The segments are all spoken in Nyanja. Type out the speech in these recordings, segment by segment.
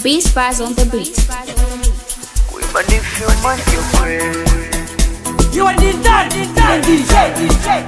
Beast Spies on the beat. You are the DJ.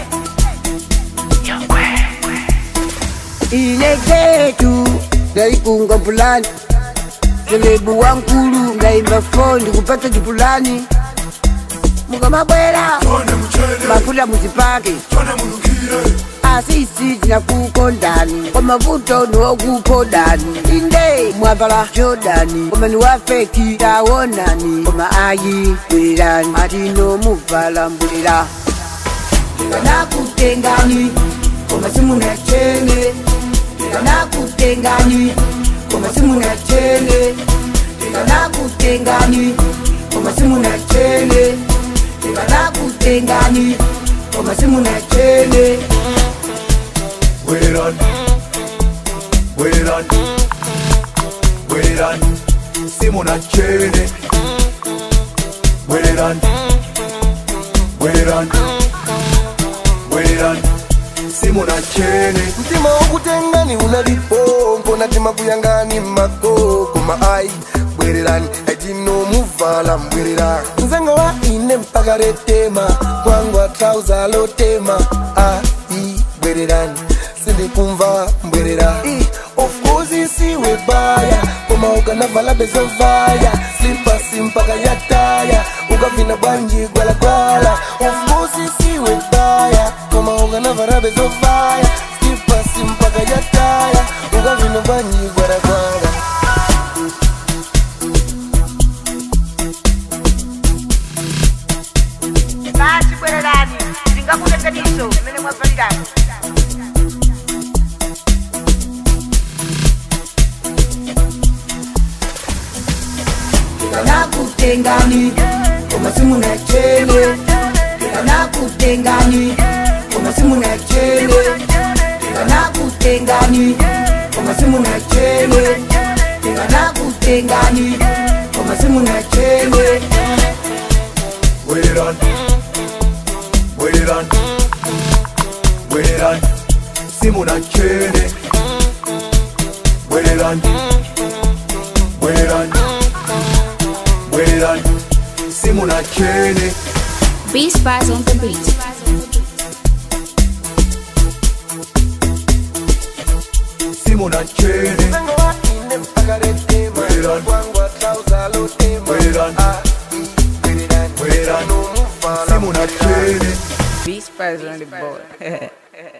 Jetu, ndaikunga mpulani selebu wankulu ngaimba fondi kupata jipulani mukamabwera mafuta muzipake asisi tinakukondani kwa mavuto niwokupodani inde mwavala jodani komani wafeki tawonani koma ayi bwelani atino muvala mbulira ndikanakutengani koma Simunatchene ndikanakutengani koma Simunatchene ndikanakutengani koma Simunatchene ndikanakutengani koma Simunatchene. Wait on, Simunatchene. Wait on, Simunatchene. Mtima ukutengani unalipompo natima kuyangani makoko maai bwererani etino muvala mbwerera nzengo wa ine mpaka retema kwangwa trouser lotema ai bwererani sindikumva mbwerera of course isiwe baya koma ukanavala bezovaya slippers mpaka yataya ukavina bwanji gwalagwala of course isiwe baya koma ukanavala bezovaya slippers mpaka yataya ukavina bwanji gwalagwala. Basi bwererani ndingakutenganiso mene mwavalirani ndikanakutengani koma Simunatchene ndikanakutengani koma Simunatchene ndikanakutengani koma Simunatchene ndikanakutengani koma Simunatchene. Wait on, Simunatchene. Wait on, Simunatchene. Beast Spies on the beat. Simunatchene. Simunatchene. Beast Spies on the board.